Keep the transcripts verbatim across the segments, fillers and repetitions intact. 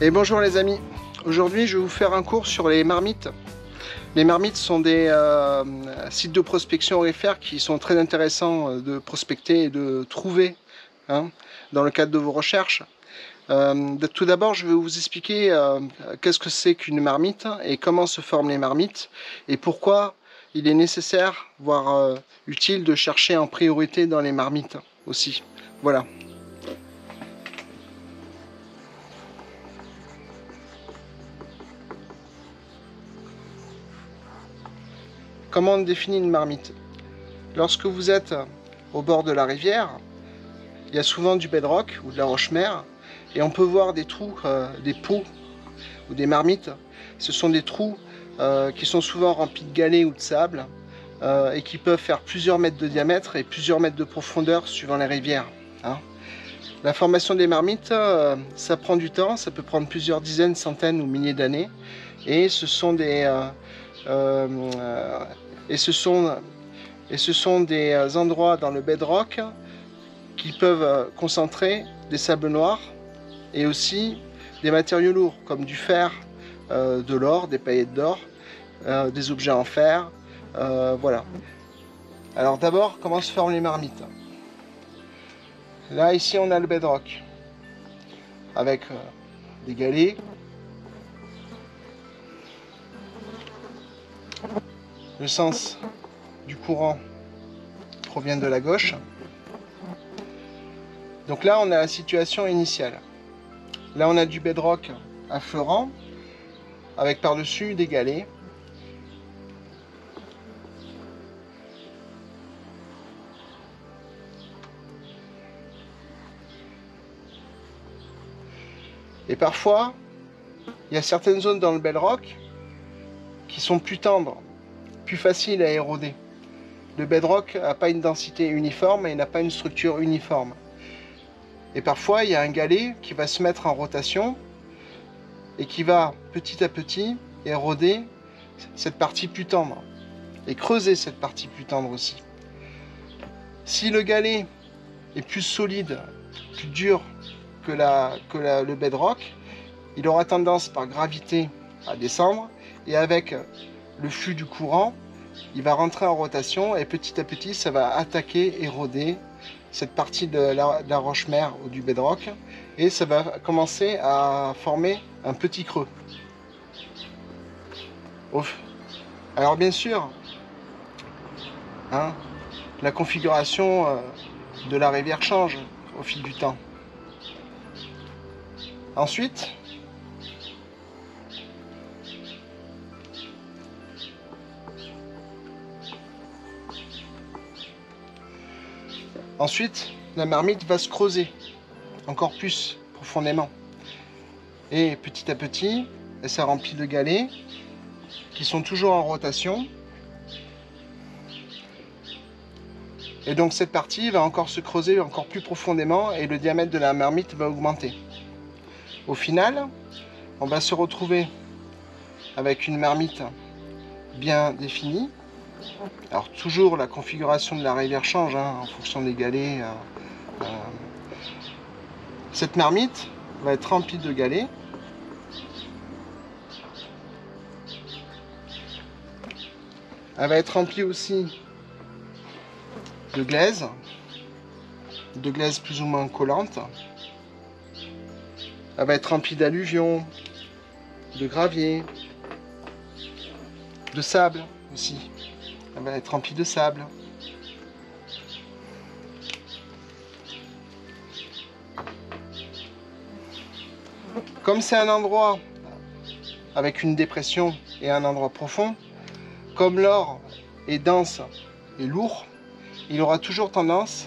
Et bonjour les amis, aujourd'hui je vais vous faire un cours sur les marmites. Les marmites sont des euh, sites de prospection aurifères qui sont très intéressants de prospecter et de trouver hein, dans le cadre de vos recherches. Euh, tout d'abord je vais vous expliquer euh, qu'est-ce que c'est qu'une marmite et comment se forment les marmites et pourquoi il est nécessaire, voire euh, utile de chercher en priorité dans les marmites aussi. Voilà. Comment on définit une marmite? Lorsque vous êtes au bord de la rivière, il y a souvent du bedrock ou de la roche-mère et on peut voir des trous, euh, des pots ou des marmites. Ce sont des trous euh, qui sont souvent remplis de galets ou de sable euh, et qui peuvent faire plusieurs mètres de diamètre et plusieurs mètres de profondeur suivant les rivières. Hein. La formation des marmites, euh, ça prend du temps, ça peut prendre plusieurs dizaines, centaines ou milliers d'années et ce sont des... Euh, Euh, euh, et, ce sont, et ce sont des endroits dans le bedrock qui peuvent concentrer des sables noirs et aussi des matériaux lourds comme du fer, euh, de l'or, des paillettes d'or, euh, des objets en fer, euh, voilà. Alors d'abord, comment se forment les marmites? Là, ici, on a le bedrock avec euh, des galets. Le sens du courant provient de la gauche. Donc là, on a la situation initiale. Là, on a du bedrock affleurant, avec par-dessus des galets. Et parfois, il y a certaines zones dans le bedrock qui sont plus tendres, plus facile à éroder. Le bedrock n'a pas une densité uniforme et n'a pas une structure uniforme. Et parfois, il y a un galet qui va se mettre en rotation et qui va petit à petit éroder cette partie plus tendre et creuser cette partie plus tendre aussi. Si le galet est plus solide, plus dur que, la, que la, le bedrock, il aura tendance par gravité à descendre et avec le flux du courant, il va rentrer en rotation et petit à petit ça va attaquer, éroder cette partie de la, de la roche-mère ou du bedrock et ça va commencer à former un petit creux. Ouf. Alors bien sûr, hein, la configuration euh, de la rivière change au fil du temps. Ensuite, Ensuite, la marmite va se creuser encore plus profondément. Et petit à petit, elle s'est remplie de galets qui sont toujours en rotation. Et donc cette partie va encore se creuser encore plus profondément et le diamètre de la marmite va augmenter. Au final, on va se retrouver avec une marmite bien définie. Alors toujours la configuration de la rivière change hein, en fonction des galets. Euh, euh. Cette marmite va être remplie de galets. Elle va être remplie aussi de glaise, de glaise plus ou moins collante. Elle va être remplie d'alluvions, de gravier, de sable aussi. Elle va être remplie de sable. Comme c'est un endroit avec une dépression et un endroit profond, comme l'or est dense et lourd, il aura toujours tendance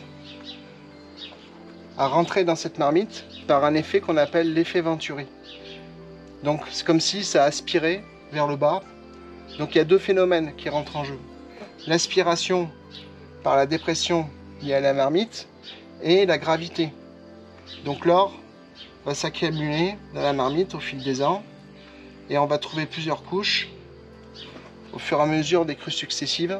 à rentrer dans cette marmite par un effet qu'on appelle l'effet Venturi. Donc c'est comme si ça aspirait vers le bas. Donc il y a deux phénomènes qui rentrent en jeu. L'aspiration par la dépression liée à la marmite et la gravité. Donc l'or va s'accumuler dans la marmite au fil des ans et on va trouver plusieurs couches au fur et à mesure des crues successives.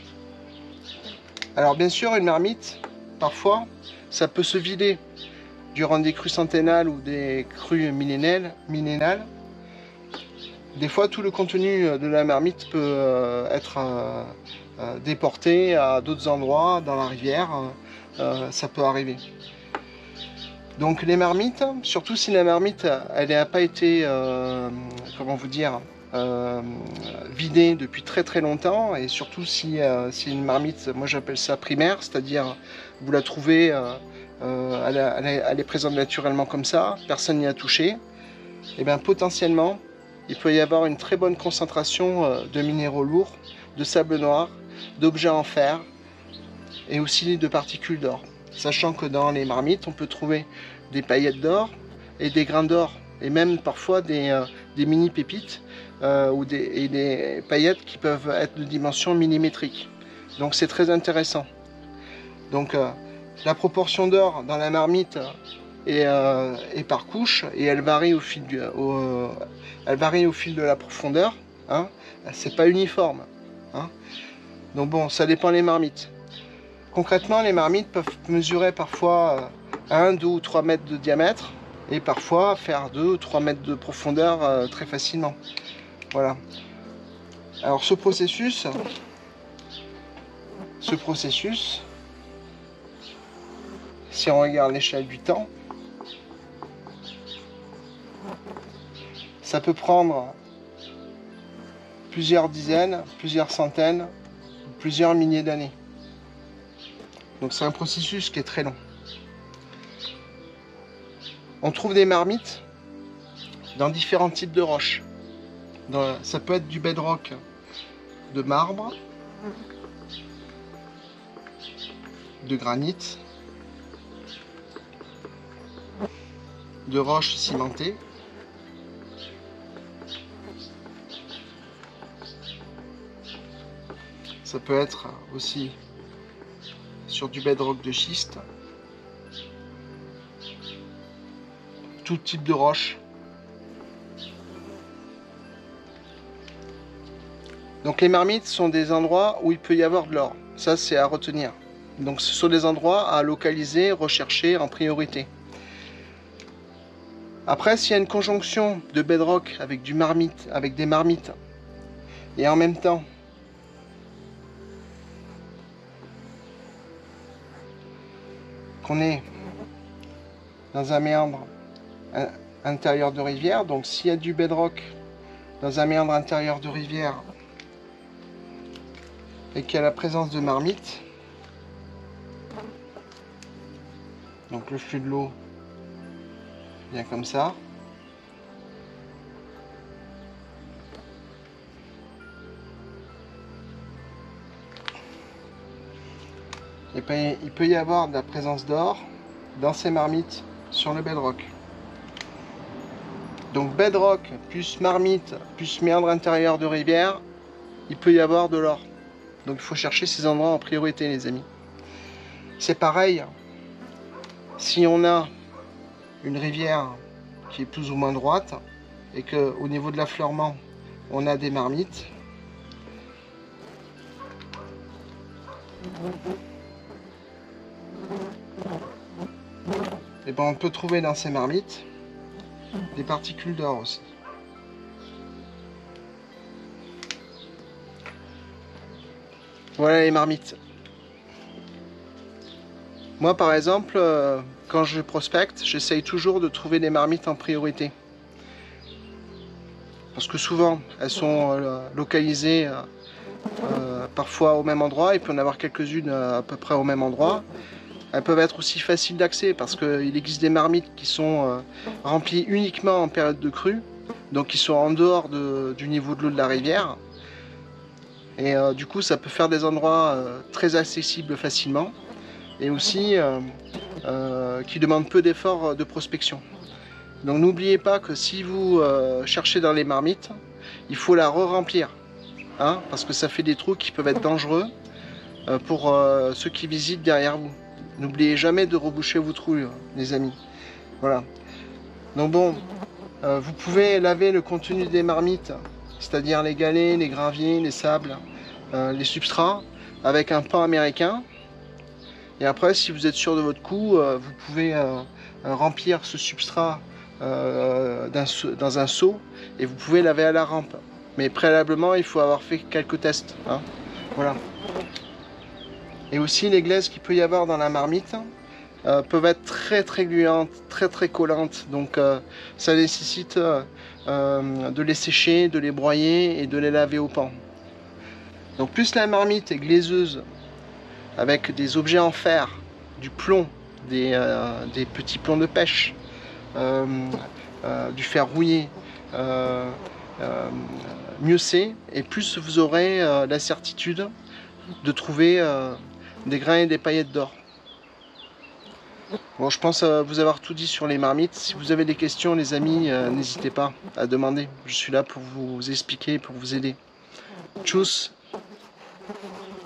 Alors bien sûr une marmite, parfois, ça peut se vider durant des crues centennales ou des crues millénales, millénales, des fois tout le contenu de la marmite peut euh, être euh, euh, déporté à d'autres endroits dans la rivière, euh, ça peut arriver. Donc les marmites, surtout si la marmite elle n'a pas été, euh, comment vous dire, euh, vidée depuis très très longtemps, et surtout si euh, c'est une marmite, moi j'appelle ça primaire, c'est-à-dire vous la trouvez, euh, euh, elle, elle, est, elle est présente naturellement comme ça, personne n'y a touché, et bien potentiellement il peut y avoir une très bonne concentration euh, de minéraux lourds, de sable noir, d'objets en fer et aussi de particules d'or. Sachant que dans les marmites, on peut trouver des paillettes d'or et des grains d'or, et même parfois des, euh, des mini pépites euh, ou des, et des paillettes qui peuvent être de dimension millimétrique. Donc c'est très intéressant. Donc euh, la proportion d'or dans la marmite est, euh, est par couche, et elle varie au fil, du, au, euh, elle varie au fil de la profondeur. Hein. C'est pas uniforme. Hein. Donc bon, ça dépend des marmites. Concrètement, les marmites peuvent mesurer parfois un, deux ou trois mètres de diamètre, et parfois faire deux ou trois mètres de profondeur euh, très facilement. Voilà. Alors ce processus, ce processus, si on regarde l'échelle du temps, ça peut prendre plusieurs dizaines, plusieurs centaines, plusieurs milliers d'années. Donc c'est un processus qui est très long. On trouve des marmites dans différents types de roches. Dans, ça peut être du bedrock de marbre, de granit, de roches cimentées, ça peut être aussi sur du bedrock de schiste, tout type de roche. Donc les marmites sont des endroits où il peut y avoir de l'or, ça c'est à retenir. Donc ce sont des endroits à localiser, rechercher en priorité. Après, s'il y a une conjonction de bedrock avec du marmite, avec des marmites, et en même temps qu'on est dans un méandre intérieur de rivière, donc s'il y a du bedrock dans un méandre intérieur de rivière et qu'il y a la présence de marmites, donc le flux de l'eau vient comme ça, et bien, il peut y avoir de la présence d'or dans ces marmites sur le bedrock. Donc bedrock plus marmite plus méandre intérieur de rivière, il peut y avoir de l'or. Donc il faut chercher ces endroits en priorité, les amis. C'est pareil si on a une rivière qui est plus ou moins droite et que au niveau de l'affleurement on a des marmites. Et ben on peut trouver dans ces marmites des particules d'or aussi. Voilà les marmites. Moi par exemple, euh, quand je prospecte, j'essaye toujours de trouver des marmites en priorité. Parce que souvent elles sont euh, localisées euh, euh, parfois au même endroit, il peut y en avoir quelques-unes euh, à peu près au même endroit. Elles peuvent être aussi faciles d'accès parce qu'il existe des marmites qui sont euh, remplies uniquement en période de crue, donc qui sont en dehors de, du niveau de l'eau de la rivière. Et euh, du coup ça peut faire des endroits euh, très accessibles facilement, et aussi euh, euh, qui demandent peu d'efforts de prospection. Donc n'oubliez pas que si vous euh, cherchez dans les marmites, il faut la re-remplir, hein, parce que ça fait des trous qui peuvent être dangereux euh, pour euh, ceux qui visitent derrière vous. N'oubliez jamais de reboucher vos trous, les amis. Voilà. Donc bon, euh, vous pouvez laver le contenu des marmites, c'est-à-dire les galets, les graviers, les sables, euh, les substrats, avec un pan américain. Et après, si vous êtes sûr de votre coup, euh, vous pouvez euh, euh, remplir ce substrat euh, dans, dans un seau et vous pouvez laver à la rampe. Mais préalablement, il faut avoir fait quelques tests. Hein. Voilà. Et aussi, les glaises qu'il peut y avoir dans la marmite euh, peuvent être très très gluantes, très très collantes. Donc, euh, ça nécessite euh, euh, de les sécher, de les broyer et de les laver au pan. Donc, plus la marmite est glaiseuse, avec des objets en fer, du plomb, des, euh, des petits plombs de pêche, euh, euh, du fer rouillé, euh, euh, mieux c'est, et plus vous aurez euh, la certitude de trouver euh, des grains et des paillettes d'or. Bon, je pense euh, vous avoir tout dit sur les marmites. Si vous avez des questions, les amis, euh, n'hésitez pas à demander. Je suis là pour vous expliquer, pour vous aider. Tchuss!